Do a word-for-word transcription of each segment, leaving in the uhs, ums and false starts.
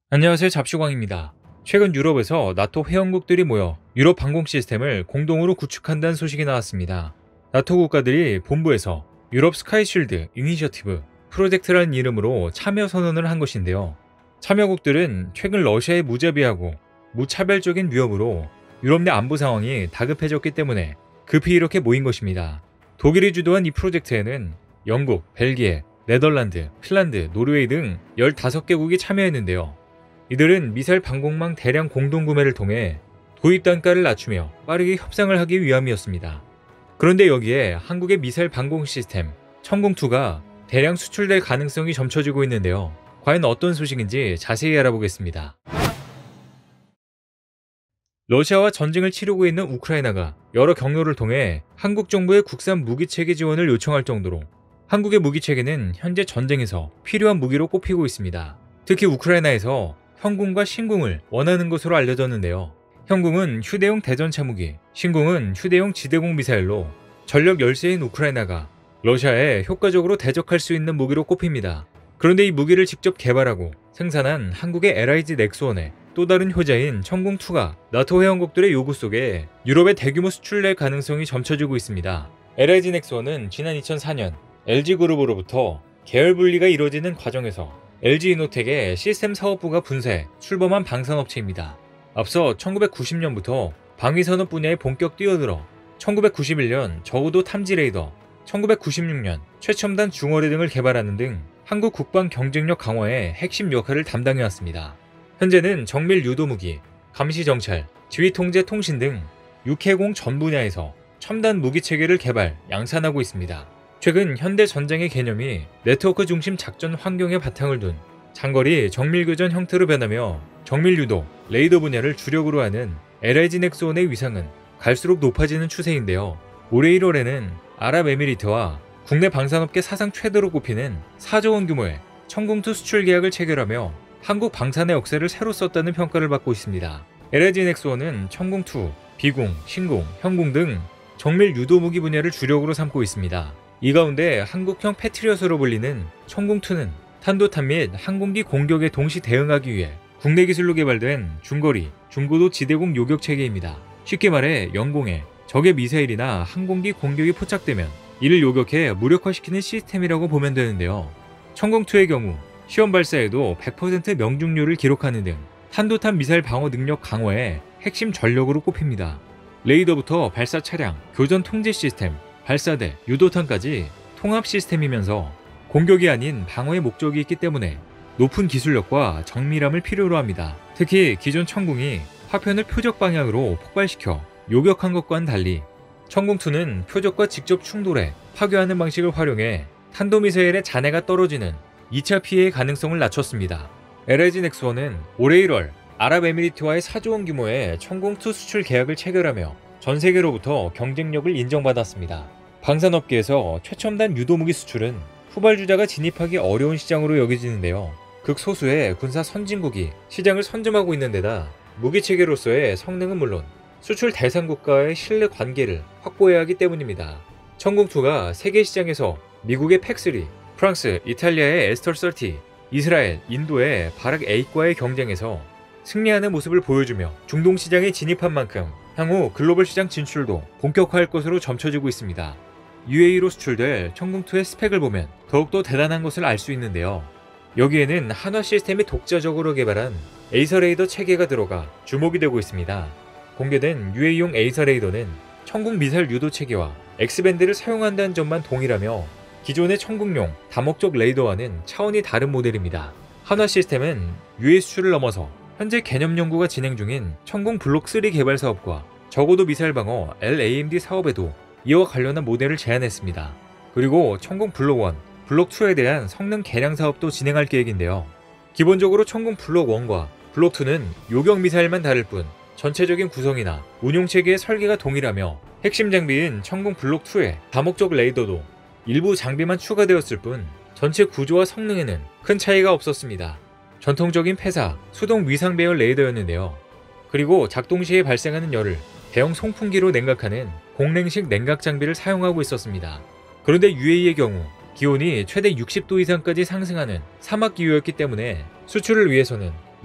안녕하세요. 잡슈광입니다. 최근 유럽에서 나토 회원국들이 모여 유럽 방공 시스템을 공동으로 구축한다는 소식이 나왔습니다. 나토 국가들이 본부에서 유럽 스카이쉴드 이니셔티브 프로젝트라는 이름으로 참여 선언을 한 것인데요. 참여국들은 최근 러시아의 무자비하고 무차별적인 위협으로 유럽 내 안보 상황이 다급해졌기 때문에 급히 이렇게 모인 것입니다. 독일이 주도한 이 프로젝트에는 영국, 벨기에, 네덜란드, 핀란드, 노르웨이 등 열다섯 개국이 참여했는데요. 이들은 미사일 방공망 대량 공동구매를 통해 도입 단가를 낮추며 빠르게 협상을 하기 위함이었습니다. 그런데 여기에 한국의 미사일 방공 시스템 천공이가 대량 수출될 가능성이 점쳐지고 있는데요. 과연 어떤 소식인지 자세히 알아보겠습니다. 러시아와 전쟁을 치르고 있는 우크라이나가 여러 경로를 통해 한국 정부의 국산 무기체계 지원을 요청할 정도로 한국의 무기체계는 현재 전쟁에서 필요한 무기로 꼽히고 있습니다. 특히 우크라이나에서 현궁과 신궁을 원하는 것으로 알려졌는데요. 현궁은 휴대용 대전차 무기, 신궁은 휴대용 지대공 미사일로 전력 열세인 우크라이나가 러시아에 효과적으로 대적할 수 있는 무기로 꼽힙니다. 그런데 이 무기를 직접 개발하고 생산한 한국의 엘아이지 넥스원의 또 다른 효자인 천공이가 나토 회원국들의 요구 속에 유럽에 대규모 수출될 가능성이 점쳐지고 있습니다. 엘아이지 넥스원은 지난 이천사 년 엘지그룹으로부터 계열 분리가 이루어지는 과정에서 엘지이노텍의 시스템 사업부가 분사해 출범한 방산업체입니다. 앞서 천구백구십 년부터 방위산업 분야에 본격 뛰어들어 천구백구십일 년 저우도 탐지 레이더, 천구백구십육 년 최첨단 중어뢰 등을 개발하는 등 한국 국방 경쟁력 강화에 핵심 역할을 담당해왔습니다. 현재는 정밀 유도무기, 감시정찰, 지휘통제 통신 등 육해공 전 분야에서 첨단 무기체계를 개발, 양산하고 있습니다. 최근 현대 전쟁의 개념이 네트워크 중심 작전 환경에 바탕을 둔 장거리 정밀교전 형태로 변하며 정밀유도, 레이더 분야를 주력으로 하는 엘아이지 넥스원의 위상은 갈수록 높아지는 추세인데요. 올해 일월에는 아랍에미리트와 국내 방산업계 사상 최대로 꼽히는 사조 원 규모의 천공이 수출 계약을 체결하며 한국 방산의 역사를 새로 썼다는 평가를 받고 있습니다. 엘아이지 넥스원은 천공이, 비공, 신공, 현공 등 정밀 유도무기 분야를 주력으로 삼고 있습니다. 이 가운데 한국형 패트리엇으로 불리는 천공이는 탄도탄 및 항공기 공격에 동시 대응하기 위해 국내 기술로 개발된 중거리, 중고도 지대공 요격 체계입니다. 쉽게 말해 영공에 적의 미사일이나 항공기 공격이 포착되면 이를 요격해 무력화시키는 시스템이라고 보면 되는데요. 천공이의 경우 시험 발사에도 백 퍼센트 명중률을 기록하는 등 탄도탄 미사일 방어 능력 강화에 핵심 전력으로 꼽힙니다. 레이더부터 발사 차량, 교전 통제 시스템, 발사대, 유도탄까지 통합 시스템이면서 공격이 아닌 방어의 목적이 있기 때문에 높은 기술력과 정밀함을 필요로 합니다. 특히 기존 천공이 화편을 표적 방향으로 폭발시켜 요격한 것과는 달리 천공이는 표적과 직접 충돌해 파괴하는 방식을 활용해 탄도미사일의 잔해가 떨어지는 이 차 피해의 가능성을 낮췄습니다. 엘아이지 넥스원은 올해 일월 아랍에미리트와의 사조 원 규모의 천공이 수출 계약을 체결하며 전 세계로부터 경쟁력을 인정받았습니다. 방산업계에서 최첨단 유도무기 수출은 후발주자가 진입하기 어려운 시장으로 여겨지는데요. 극소수의 군사 선진국이 시장을 선점하고 있는 데다 무기체계로서의 성능은 물론 수출 대상 국가의 신뢰 관계를 확보해야 하기 때문입니다. 천공이가 세계 시장에서 미국의 팩쓰리, 프랑스, 이탈리아의 에스터 삼십, 이스라엘, 인도의 바락 에잇과의 경쟁에서 승리하는 모습을 보여주며 중동 시장에 진입한 만큼 향후 글로벌 시장 진출도 본격화할 것으로 점쳐지고 있습니다. 유에이로 수출될 천공이의 스펙을 보면 더욱더 대단한 것을 알 수 있는데요. 여기에는 한화 시스템이 독자적으로 개발한 에이서 레이더 체계가 들어가 주목이 되고 있습니다. 공개된 유에이용 에이서 레이더는 천공이 미사일 유도 체계와 X밴드를 사용한다는 점만 동일하며 기존의 천공용 다목적 레이더와는 차원이 다른 모델입니다. 한화 시스템은 유에이 수출을 넘어서 현재 개념 연구가 진행 중인 천공 블록 삼 개발 사업과 저고도 미사일 방어 엘에이엠디 사업에도 이와 관련한 모델을 제안했습니다. 그리고 천공 블록 일, 블록 이에 대한 성능 개량 사업도 진행할 계획인데요. 기본적으로 천공 블록 일과 블록 이는 요격 미사일만 다를 뿐 전체적인 구성이나 운용체계의 설계가 동일하며 핵심 장비인 천공 블록 이의 다목적 레이더도 일부 장비만 추가되었을 뿐 전체 구조와 성능에는 큰 차이가 없었습니다. 전통적인 폐사, 수동 위상 배열 레이더였는데요. 그리고 작동 시에 발생하는 열을 대형 송풍기로 냉각하는 공냉식 냉각 장비를 사용하고 있었습니다. 그런데 유에이의 경우 기온이 최대 육십 도 이상까지 상승하는 사막기후였기 때문에 수출을 위해서는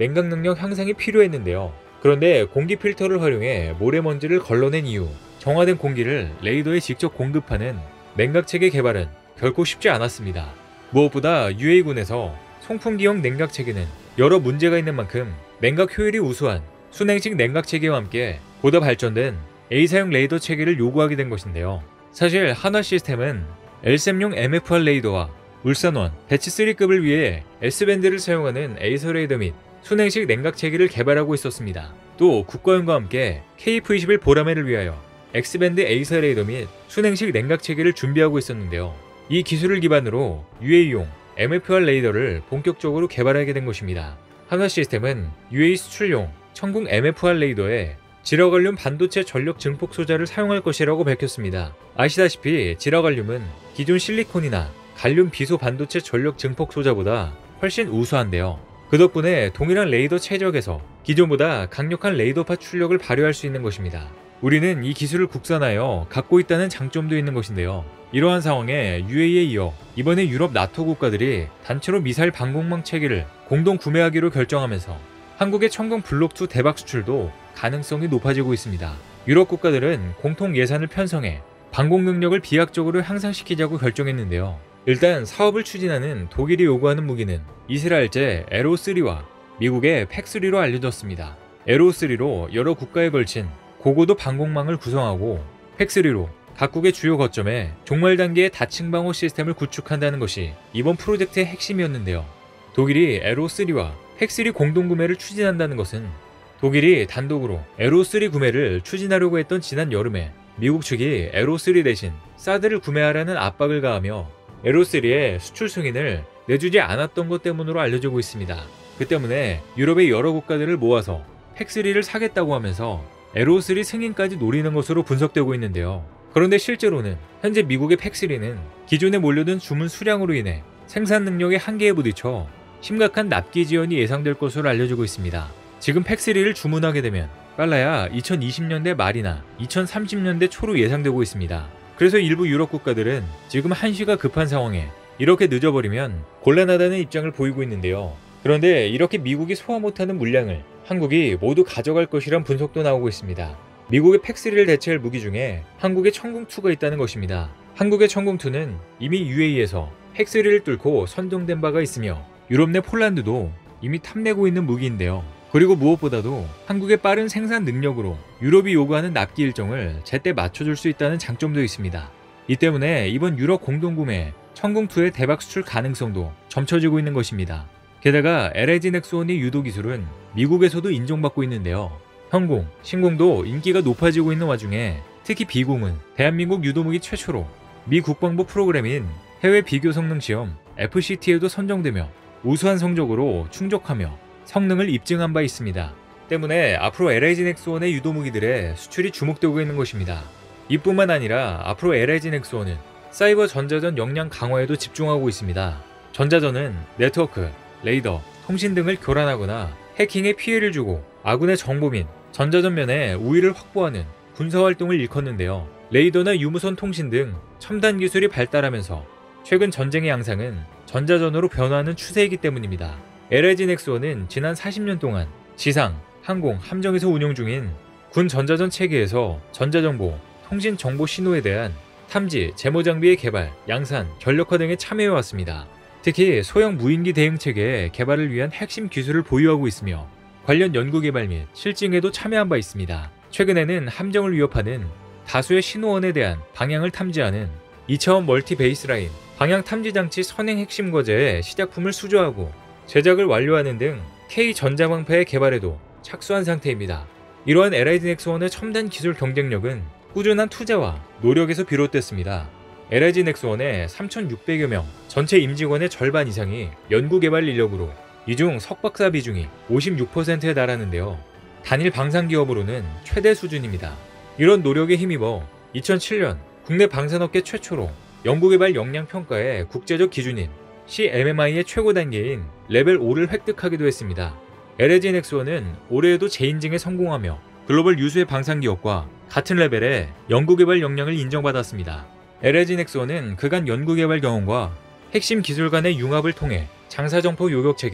냉각 능력 향상이 필요했는데요. 그런데 공기 필터를 활용해 모래먼지를 걸러낸 이후 정화된 공기를 레이더에 직접 공급하는 냉각체계 개발은 결코 쉽지 않았습니다. 무엇보다 유에이군에서 송풍기형 냉각체계는 여러 문제가 있는 만큼 냉각 효율이 우수한 순행식 냉각체계와 함께 보다 발전된 A사용 레이더 체계를 요구하게 된 것인데요. 사실 한화 시스템은 엘셈용 엠에프알 레이더와 울산원, 배치삼급을 위해 S밴드를 사용하는 에이서 레이더 및 순행식 냉각체계를 개발하고 있었습니다. 또 국가연과 함께 케이에프 이십일 보라매를 위하여 X밴드 에이서 레이더 및 순행식 냉각체계를 준비하고 있었는데요. 이 기술을 기반으로 유에이용 엠에프알 레이더를 본격적으로 개발하게 된 것입니다. 한화 시스템은 유에이 수출용 천궁 엠에프알 레이더에 지라갈륨 반도체 전력 증폭 소자를 사용할 것이라고 밝혔습니다. 아시다시피 지라갈륨은 기존 실리콘이나 갈륨 비소 반도체 전력 증폭 소자보다 훨씬 우수한데요. 그 덕분에 동일한 레이더 최적에서 기존보다 강력한 레이더파 출력을 발휘할 수 있는 것입니다. 우리는 이 기술을 국산하여 갖고 있다는 장점도 있는 것인데요. 이러한 상황에 유에이에 이어 이번에 유럽 나토 국가들이 단체로 미사일 방공망 체계를 공동 구매하기로 결정하면서 한국의 천궁 블록 투 대박 수출도 가능성이 높아지고 있습니다. 유럽 국가들은 공통 예산을 편성해 방공 능력을 비약적으로 향상시키자고 결정했는데요. 일단 사업을 추진하는 독일이 요구하는 무기는 이스라엘제 에로쓰리와 미국의 팩쓰리로 알려졌습니다. 에로쓰리로 여러 국가에 걸친 고고도 방공망을 구성하고 팩쓰리로 각국의 주요 거점에 종말 단계의 다층 방어 시스템을 구축한다는 것이 이번 프로젝트의 핵심이었는데요. 독일이 에로쓰리와 팩쓰리 공동 구매를 추진한다는 것은 독일이 단독으로 에로쓰리 구매를 추진하려고 했던 지난 여름에 미국 측이 에로쓰리 대신 사드를 구매하라는 압박을 가하며 에로쓰리의 수출 승인을 내주지 않았던 것 때문으로 알려지고 있습니다. 그 때문에 유럽의 여러 국가들을 모아서 팩쓰리를 사겠다고 하면서 에로쓰리 승인까지 노리는 것으로 분석되고 있는데요. 그런데 실제로는 현재 미국의 팩쓰리는 기존에 몰려든 주문 수량으로 인해 생산 능력의 한계에 부딪혀 심각한 납기 지연이 예상될 것으로 알려지고 있습니다. 지금 팩쓰리를 주문하게 되면 빨라야 이천이십 년대 말이나 이천삼십 년대 초로 예상되고 있습니다. 그래서 일부 유럽 국가들은 지금 한시가 급한 상황에 이렇게 늦어버리면 곤란하다는 입장을 보이고 있는데요. 그런데 이렇게 미국이 소화 못하는 물량을 한국이 모두 가져갈 것이란 분석도 나오고 있습니다. 미국의 팩쓰리를 대체할 무기 중에 한국의 천궁투가 있다는 것입니다. 한국의 천궁투는 이미 유에이에서 팩쓰리를 뚫고 선정된 바가 있으며 유럽 내 폴란드도 이미 탐내고 있는 무기인데요. 그리고 무엇보다도 한국의 빠른 생산 능력으로 유럽이 요구하는 납기 일정을 제때 맞춰줄 수 있다는 장점도 있습니다. 이 때문에 이번 유럽 공동구매 천궁투의 대박 수출 가능성도 점쳐지고 있는 것입니다. 게다가 엘아이지 넥스원의 유도 기술은 미국에서도 인정받고 있는데요. 현공, 신공도 인기가 높아지고 있는 와중에 특히 비공은 대한민국 유도무기 최초로 미 국방부 프로그램인 해외 비교 성능 시험 에프씨티에도 선정되며 우수한 성적으로 충족하며 성능을 입증한 바 있습니다. 때문에 앞으로 엘아이지 넥스원의 유도무기들의 수출이 주목되고 있는 것입니다. 이뿐만 아니라 앞으로 엘아이지 넥스원은 사이버 전자전 역량 강화에도 집중하고 있습니다. 전자전은 네트워크, 레이더, 통신 등을 교란하거나 해킹에 피해를 주고 아군의 정보 및 전자전면에 우위를 확보하는 군사활동을 일컫는데요. 레이더나 유무선 통신 등 첨단 기술이 발달하면서 최근 전쟁의 양상은 전자전으로 변화하는 추세이기 때문입니다. 엘아이지 넥스원은 지난 사십 년 동안 지상, 항공, 함정에서 운용 중인 군 전자전 체계에서 전자정보, 통신 정보 신호에 대한 탐지, 제모 장비의 개발, 양산, 전력화 등에 참여해왔습니다. 특히 소형 무인기 대응 체계의 개발을 위한 핵심 기술을 보유하고 있으며 관련 연구개발 및 실증에도 참여한 바 있습니다. 최근에는 함정을 위협하는 다수의 신호원에 대한 방향을 탐지하는 이 차원 멀티 베이스라인, 방향 탐지 장치 선행 핵심 과제의 시작품을 수주하고 제작을 완료하는 등 K 전자방패의 개발에도 착수한 상태입니다. 이러한 엘아이지 넥스원의 첨단 기술 경쟁력은 꾸준한 투자와 노력에서 비롯됐습니다. 엘아이지 넥스원의 삼천육백여 명 전체 임직원의 절반 이상이 연구개발 인력으로 이 중 석박사 비중이 오십육 퍼센트에 달하는데요. 단일 방산기업으로는 최대 수준입니다. 이런 노력에 힘입어 이천칠 년 국내 방산업계 최초로 연구개발 역량 평가의 국제적 기준인 씨엠엠아이의 최고 단계인 레벨 오를 획득하기도 했습니다. 엘아이지 넥스원은 올해에도 재인증에 성공하며 글로벌 유수의 방산기업과 같은 레벨의 연구개발 역량을 인정받았습니다. 엘아이지 넥스원은 그간 연구개발 경험과 핵심 기술 간의 융합을 통해 장사정포 요격체계,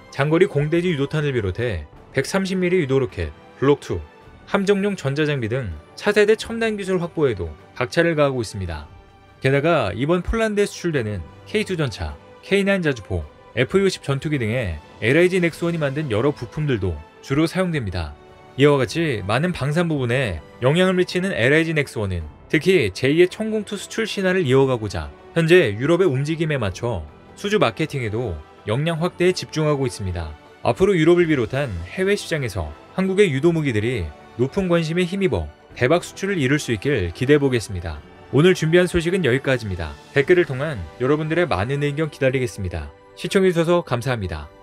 장거리 공대지 유도탄을 비롯해 백삼십 밀리미터 유도로켓, 블록2, 함정용 전자장비 등 차세대 첨단 기술 확보에도 박차를 가하고 있습니다. 게다가 이번 폴란드에 수출되는 케이 투 전차, 케이 나인 자주포, 에프 육십 전투기 등의 엘아이지 넥스원이 만든 여러 부품들도 주로 사용됩니다. 이와 같이 많은 방산 부분에 영향을 미치는 엘아이지 넥스원은 특히 제이의 천공투 수출 신화를 이어가고자 현재 유럽의 움직임에 맞춰 수주 마케팅에도 역량 확대에 집중하고 있습니다. 앞으로 유럽을 비롯한 해외 시장에서 한국의 유도 무기들이 높은 관심에 힘입어 대박 수출을 이룰 수 있길 기대해 보겠습니다. 오늘 준비한 소식은 여기까지입니다. 댓글을 통한 여러분들의 많은 의견 기다리겠습니다. 시청해주셔서 감사합니다.